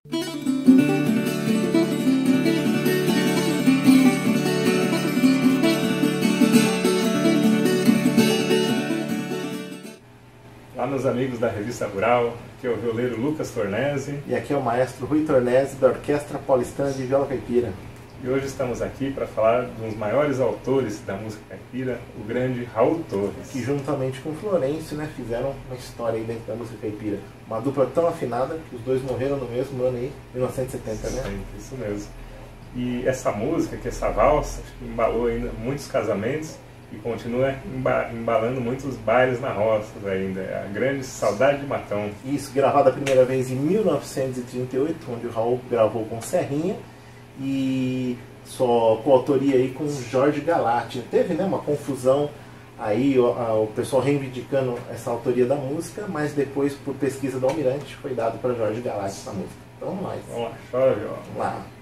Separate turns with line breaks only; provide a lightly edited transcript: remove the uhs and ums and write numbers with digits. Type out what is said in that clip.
Olá, meus amigos da Revista Rural, aqui é o violeiro Lucas Tornese.
E aqui é o maestro Rui Tornese, da Orquestra Paulistana de Viola Caipira.
E hoje estamos aqui para falar de um dos maiores autores da música caipira, o grande Raul Torres.
Que juntamente com Florencio, né, fizeram uma história aí dentro da música caipira. Uma dupla tão afinada que os dois morreram no mesmo ano aí, 1970, né?
Isso mesmo. E essa música, que essa valsa, acho que embalou ainda muitos casamentos e continua embalando muitos bailes na roça ainda. É a grande Saudade de Matão.
Isso, gravada a primeira vez em 1938, onde o Raul gravou com Serrinha e só coautoria aí com Jorge Galati. Teve, né, uma confusão aí, o pessoal reivindicando essa autoria da música, mas depois, por pesquisa do Almirante, foi dado para Jorge Galati essa música. Então vamos lá.
Vamos lá, chora,
vamos lá.